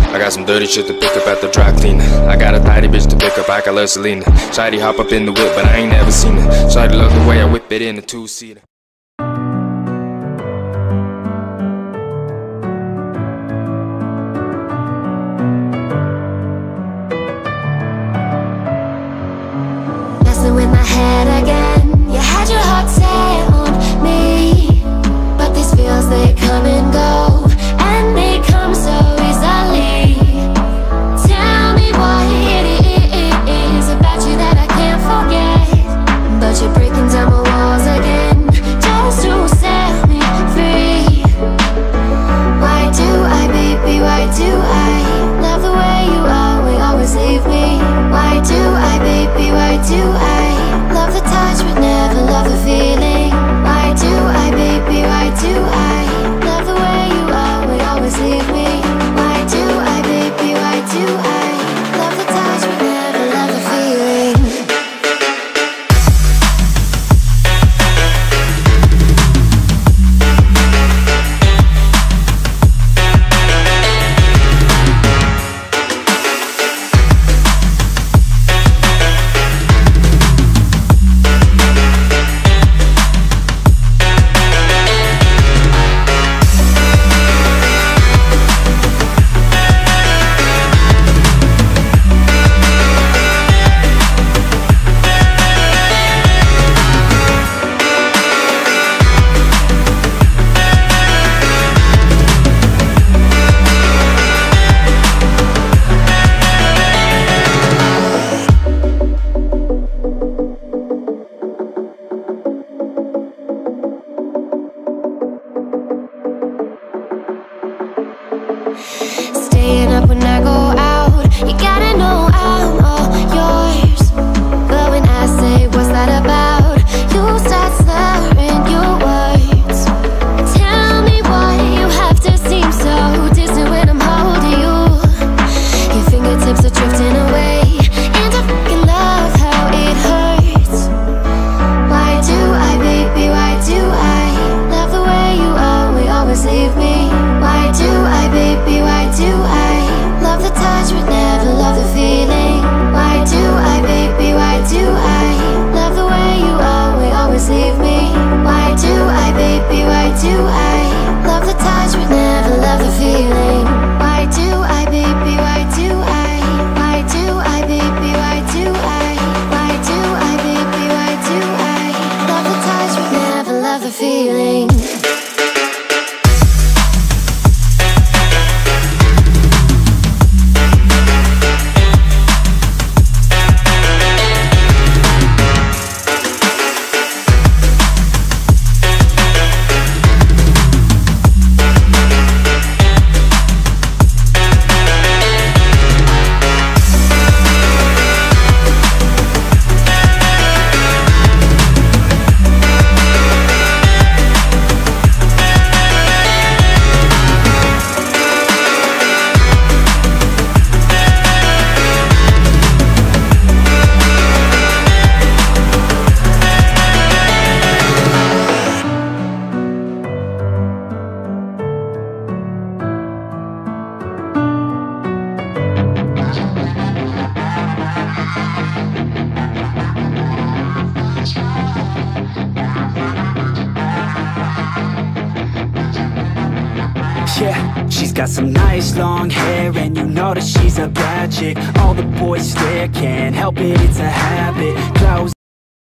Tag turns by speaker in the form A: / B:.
A: I got some dirty shit to pick up at the dry cleaner. I got a tidy bitch to pick up, I got love Selena. Shawty hop up in the whip, but I ain't never seen her. Shawty love the way I whip it in a two-seater.
B: Messing with my head again. You had your heart set on me, but these feels, they come and go, and they come so easily. Tell me what it is about you that I can't forget, but you're breaking down my walls again, just to set me free. Why do I, baby, why do I love the way you always leave me? Why do I, baby, why do I love the touch but never love the feeling? Why do I, baby, why do I love the way you always leave me? Why do I, baby, why do I love the touch but never love the feeling? Staying up when I go out, you gotta know I'm all yours. But when I say what's that about, you start slurring your words. Tell me why you have to seem so distant when I'm holding you. Your fingertips are drifting away, and I fucking love how it hurts. Why do I, baby, why do I love the way you always leave me? Why do I, baby, why do I love the touch but never love the feeling? Why do I, baby, why do I love the way you always leave me? Why do I, baby, why do I love the touch but never love the feeling? Why do I, baby, why do I? Why do I, baby, why do I? Why do I, baby, why do I love the touch but never love the feeling?
C: Yeah, she's got some nice long hair, and you know that she's a bad chick. All the boys stare, can't help it, it's a habit. Clothes